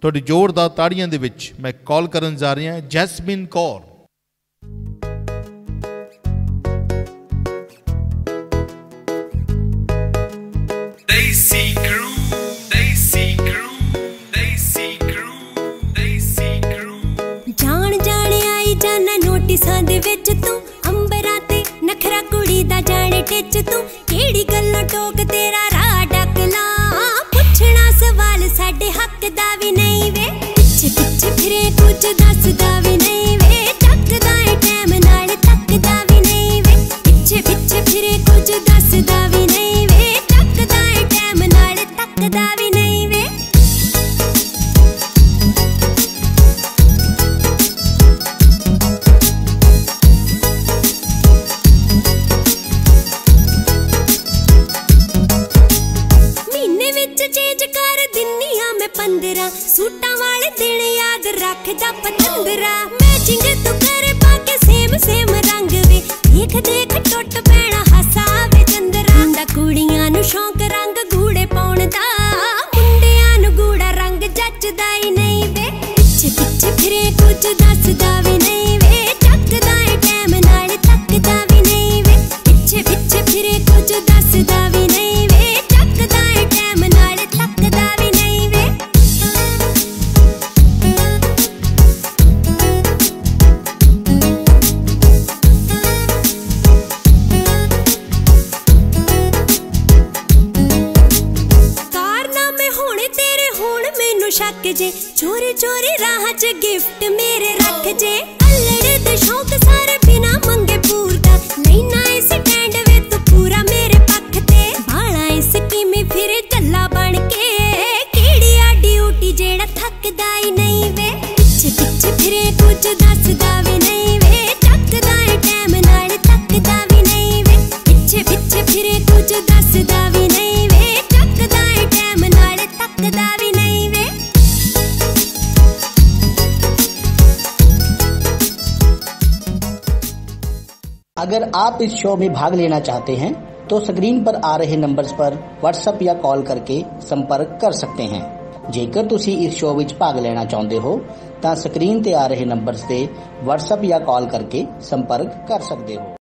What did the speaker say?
ਤੁਹਾਡੀ ਜ਼ੋਰਦਾਰ ਤਾੜੀਆਂ ਦੇ ਵਿੱਚ ਮੈਂ ਕਾਲ ਕਰਨ ਜਾ ਰਿਹਾ ਜੈਸਮੀਨ ਕੌਰ। ਜਾਣ ਜਾਣ ਆਈ ਜਾਨਾ ਨੋਟਿਸਾਂ ਦੇ ਵਿੱਚ ਤੂੰ, ਅੰਬਰਾਂ ਤੇ ਨਖਰਾ ਕੁੜੀ ਦਾ ਜਾਣੇ ਟਿੱਚ ਤੂੰ। ਕਿਹੜੀ ਗੱਲੋਂ ਟੋਕ ਤੇਰਾ ਰਾਹ ਡੱਕ ਲਾਂ, ਪੁੱਛਣਾ ਸਵਾਲ ਸਾਡੇ ਹੱਕ ਦਾ ਵੀ ਨਹੀਂ ਵੇ। ਪਿੱਛੇ ਪਿੱਛੇ ਫਿਰੇ ਕੁਝ ਦੱਸਦਾ ਵੀ ਨਹੀਂ ਵੇ, ਚੱਕਦਾ ਏ ਟਾਈਮ ਨਾਲ ਤੱਕਦਾ ਵੀ ਨਹੀਂ ਵੇ। ਪਿੱਛੇ ਪਿੱਛੇ ਫਿਰੇ ਕੁਝ ਦੱਸਦਾ ਵੀ ਨਹੀਂ ਵੇ, ਚੱਕਦਾ ਏ ਟਾਈਮ ਨਾਲ ਤੱਕਦਾ ਵੀ ਨਹੀਂ ਵੇ। ਚੇਂਜ ਕਰ ਦਿੰਨੀ ਆ ਮੈਂ 15 ਸੂਟਾਂ ਵਾਲੇ ਦਿਨ ਯਾਦ ਰੱਖਦਾ ਪਤੰਦਰਾ। ਮੈਚਿੰਗ ਤੂੰ ਕਰ ਪਾ ਕੇ ਸੇਮ ਸੇਮ ਰੰਗ ਵੇ, ਦੇਖ ਦੇਖ ਟੁੱਟ ਪੈਣਾ ਹਾਸਾ ਵੇ ਚੰਦਰਾ। ਮੁੰਡਾ ਕੁੜੀਆਂ ਨੂੰ ਸ਼ੌਂਕ ਰੰਗ ਗੂੜੇ ਪਾਉਣ ਦਾ, ਮੁੰਡਿਆਂ ਨੂੰ ਗੂੜਾ ਰੰਗ ਜੱਚਦਾ ਹੀ ਨਹੀਂ ਵੇ। ਪਿੱਛੇ ਪਿੱਛੇ ਫਿਰੇ ਕੁਝ ਦੱਸਦਾ ਵੀ ਨਹੀਂ ਵੇ, ਚੱਕਦਾ ਏ ਟਾਈਮ ਨਾਲ ਤੱਕਦਾ ਵੀ ਨਹੀਂ ਵੇ। ਪਿੱਛੇ ਪਿੱਛੇ ਫਿਰੇ ਕੁਝ ਦੱਸਦਾ ਵੀ ਨਹੀਂ ਵੇ, ਚੱਕਦਾ ਏ ਟਾਈਮ ਨਾਲ ਤੱਕਦਾ ਵੀ ਨਹੀਂ ਵੇ। ਕਾਰਨਾਮੇ ਹੋਣੇ ਤੇਰੇ ਹੁਣ ਮੈਨੂੰ ਸ਼ੱਕ ਜੇ, ਚੋਰੀ ਚੋਰੀ ਰਾਹ 'ਚ ਗਿਫਟ ਮੇਰੇ ਰੱਖ ਜੇ। ਅਲੜੇ ਦੇ ਸ਼ੌਕ ਸਾਰੇ ਬਿਨਾ ਮੰਗੇ ਪੂਰਦਾ, ਲੈਣਾ ਇਸ ਸਟੈਂਡ ਵੇ ਤੂੰ ਪੂਰਾ ਮੇਰੇ ਪੱਖ ਤੇ। ਬਾਲਾ ਇਸ ਕਿਵੇਂ ਫਿਰੇ ਚੱਲਾ ਬਣ ਕੇ, ਕਿਹੜੀ ਆ ਡਿਊਟੀ ਜਿਹੜਾ ਥੱਕਦਾ ਹੀ ਨਹੀਂ ਵੇ। ਪਿੱਛੇ ਪਿੱਛੇ ਫਿਰੇ ਕੁਝ ਦੱਸਦਾ ਵੀ ਨਹੀਂ ਵੇ, ਚੱਕਦਾ ਏ ਟਾਈਮ ਨਾਲ ਤੱਕਦਾ ਵੀ ਨਹੀਂ ਵੇ। ਪਿੱਛੇ ਪਿੱਛੇ ਫਿਰੇ ਕੁਝ ਦੱਸਦਾ ਵੀ ਨਹੀਂ ਵੇ, ਚੱਕਦਾ ਏ ਟਾਈਮ ਨਾਲ ਤੱਕਦਾ ਵੀ ਨਹੀਂ ਵੇ। अगर आप इस शो में भाग लेना चाहते हैं तो स्क्रीन पर आ रहे नंबर्स पर व्हाट्सएप या कॉल करके संपर्क कर सकते हैं। जेकर तुसी इस शो विच भाग लेना चाहते हो तो स्क्रीन ते आ रहे नंबर्स ते व्हाट्सएप या कॉल करके संपर्क कर सकते हो।